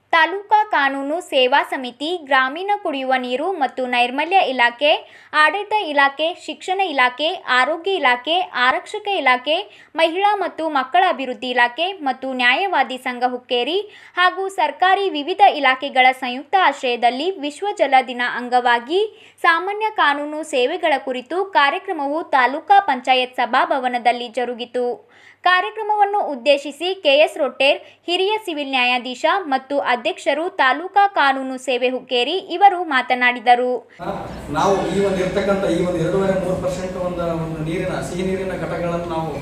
ತಾಲೂಕಾ ಕಾನೂನು ಸೇವಾ ಸಮಿತಿ, ಗ್ರಾಮೀಣ ಕುಡಿಯುವ ನೀರು ಮತ್ತು ನೈರ್ಮಲ್ಯ ಇಲಾಖೆ, ಆಡಳಿತ ಇಲಾಖೆ, ಶಿಕ್ಷಣ ಇಲಾಖೆ, ಆರೋಗ್ಯ ಇಲಾಖೆ, ಆರಕ್ಷಕ ಇಲಾಖೆ, ಮಹಿಳಾ ಮತ್ತು ಮಕ್ಕಳ ಅಭಿವೃದ್ಧಿ ಇಲಾಖೆ ಮತ್ತು ನ್ಯಾಯವಾದಿ ಸಂಘ ಹುಕ್ಕೇರಿ ಹಾಗೂ ಸರ್ಕಾರಿ ವಿವಿಧ ಇಲಾಖೆಗಳ ಸಂಯುಕ್ತ ಆಶ್ರಯದಲ್ಲಿ ವಿಶ್ವ ಜಲ ದಿನ ಅಂಗವಾಗಿ ಸಾಮಾನ್ಯ ಕಾನೂನು ಸೇವೆಗಳ ಕುರಿತು ಕಾರ್ಯಕ್ರಮವು ತಾಲೂಕಾ ಪಂಚಾಯತ್ ಸಭಾಭವನದಲ್ಲಿ ಜರುಗಿತು. ಕಾರ್ಯಕ್ರಮವನ್ನು ಉದ್ದೇಶಿಸಿ ಕೆಎಸ್ ರೊಟ್ಟೇರ್, ಹಿರಿಯ ಸಿವಿಲ್ ನ್ಯಾಯಾಧೀಶ ಮತ್ತು ಅಧ್ಯಕ್ಷರು, ತಾಲೂಕಾ ಕಾನೂನು ಸೇವೆ ಹುಕ್ಕೇರಿ ಇವರು ಮಾತನಾಡಿದರು. ನಾವು ಈ ಒಂದು ಇರತಕ್ಕಂಥ ಈ ಒಂದು 2.3% ಒಂದು ನೀರಿನ ಸಿಹಿ ನೀರಿನ ಘಟಕಗಳನ್ನು ನಾವು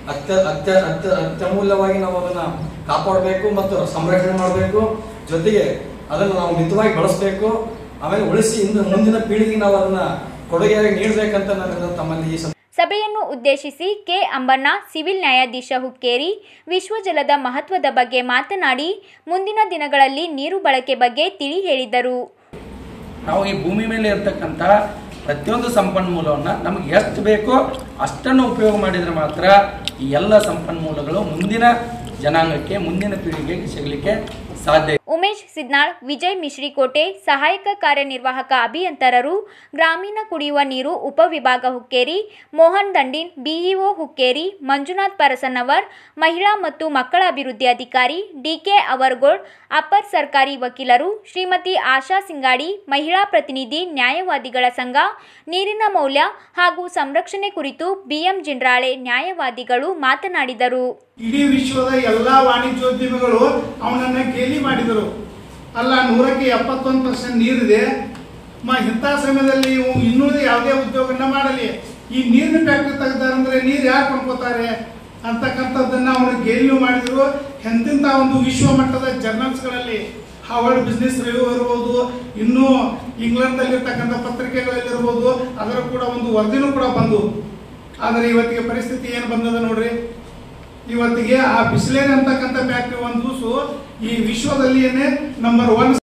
ಅತ್ಯಮೂಲ್ಯವಾಗಿ ನಾವು ಅದನ್ನು ಕಾಪಾಡಬೇಕು ಮತ್ತು ಸಂರಕ್ಷಣೆ ಮಾಡಬೇಕು. ಜೊತೆಗೆ ಅದನ್ನು ನಾವು ಮಿತವಾಗಿ ಬಳಸಬೇಕು. ಆಮೇಲೆ ಉಳಿಸಿ ಮುಂದಿನ ಪೀಳಿಗೆಗೆ ನಾವು ಅದನ್ನು ಕೊಡುಗೆಯಾಗಿ ನೀಡಬೇಕಂತ ನಾನು ತಮ್ಮಲ್ಲಿ ಸಭೆಯನ್ನು ಉದ್ದೇಶಿಸಿ ಕೆ ಅಂಬಣ್ಣ, ಸಿವಿಲ್ ನ್ಯಾಯಾಧೀಶ ಹುಕ್ಕೇರಿ, ವಿಶ್ವ ಜಲದ ಮಹತ್ವದ ಬಗ್ಗೆ ಮಾತನಾಡಿ ಮುಂದಿನ ದಿನಗಳಲ್ಲಿ ನೀರು ಬಳಕೆ ಬಗ್ಗೆ ತಿಳಿ ಹೇಳಿದರು. ನಾವು ಈ ಭೂಮಿ ಮೇಲೆ ಇರತಕ್ಕಂಥ ಪ್ರತಿಯೊಂದು ಸಂಪನ್ಮೂಲವನ್ನು ನಮಗೆ ಎಷ್ಟು ಬೇಕೋ ಅಷ್ಟನ್ನು ಉಪಯೋಗ ಮಾಡಿದರೆ ಮಾತ್ರ ಈ ಎಲ್ಲ ಸಂಪನ್ಮೂಲಗಳು ಮುಂದಿನ ಜನಾಂಗಕ್ಕೆ, ಮುಂದಿನ ಪೀಳಿಗೆಗೆ ಸಿಗಲಿಕ್ಕೆ ಸಾಧ್ಯ. ಉಮೇಶ್ ಸಿದ್ನಾಳ್, ವಿಜಯ್ ಮಿಶ್ರಿಕೋಟೆ, ಸಹಾಯಕ ಕಾರ್ಯನಿರ್ವಾಹಕ ಅಭಿಯಂತರರು, ಗ್ರಾಮೀಣ ಕುಡಿಯುವ ನೀರು ಉಪವಿಭಾಗ ಹುಕ್ಕೇರಿ, ಮೋಹನ್ ದಂಡಿನ್, ಬಿಇಒ ಹುಕ್ಕೇರಿ, ಮಂಜುನಾಥ್ ಪರಸನ್ನವರ್, ಮಹಿಳಾ ಮತ್ತು ಮಕ್ಕಳ ಅಭಿವೃದ್ಧಿ ಅಧಿಕಾರಿ ಡಿಕೆ ಅವರ್ಗೋಳ್, ಅಪರ್ ಸರ್ಕಾರಿ ವಕೀಲರು ಶ್ರೀಮತಿ ಆಶಾ ಸಿಂಗಾಡಿ, ಮಹಿಳಾ ಪ್ರತಿನಿಧಿ, ನ್ಯಾಯವಾದಿಗಳ ಸಂಘ, ನೀರಿನ ಮೌಲ್ಯ ಹಾಗೂ ಸಂರಕ್ಷಣೆ ಕುರಿತು ಬಿಎಂ ಜಿಂಡ್ರಾಳೆ ನ್ಯಾಯವಾದಿಗಳು ಮಾತನಾಡಿದರು. ಇಡೀ ವಿಶ್ವದ ಎಲ್ಲಾ ವಾಣಿಜ್ಯೋದ್ಯಮಿಗಳು ಅವನನ್ನ ಗೇಲಿ ಮಾಡಿದರು. ಅಲ್ಲ, 100ಕ್ಕೆ 71% ನೀರಿದೆ, ಇಂಥ ಸಮಯದಲ್ಲಿ ಇನ್ನುಳಿದ ಯಾವುದೇ ಉದ್ಯೋಗನ ಮಾಡಲಿ, ಈ ನೀರಿನ ಫ್ಯಾಕ್ಟ್ರಿ ತೆಗೆದಾರಂದ್ರೆ ನೀರು ಯಾರು ಕೊಂಡ್ಕೋತಾರೆ ಅಂತಕ್ಕಂಥದ್ದನ್ನ ಅವನು ಗೇಲಿ ಮಾಡಿದ್ರು. ಎಂತಿಂತ ಒಂದು ವಿಶ್ವ ಮಟ್ಟದ ಜರ್ನಲ್ಸ್ಗಳಲ್ಲಿ, ಹಾರ್ವರ್ಡ್ ಬಿಸ್ನೆಸ್ ರಿವ್ಯೂ ಇರ್ಬೋದು, ಇನ್ನೂ ಇಂಗ್ಲೆಂಡ್ನಲ್ಲಿರ್ತಕ್ಕಂಥ ಪತ್ರಿಕೆಗಳಲ್ಲಿರ್ಬೋದು, ಅದರ ಕೂಡ ಒಂದು ವರದಿನೂ ಕೂಡ ಬಂದು. ಆದರೆ ಇವತ್ತಿಗೆ ಪರಿಸ್ಥಿತಿ ಏನು ಬಂದದ ನೋಡ್ರಿ. ಇವತ್ತಿಗೆ ಆ ಬಿಸಿಲೇನ್ ಅಂತಕ್ಕಂಥ ಫ್ಯಾಕ್ಟ್ರಿ ಒಂದು ಈ ವಿಶ್ವದಲ್ಲಿಯೇ ನಂಬರ್ 1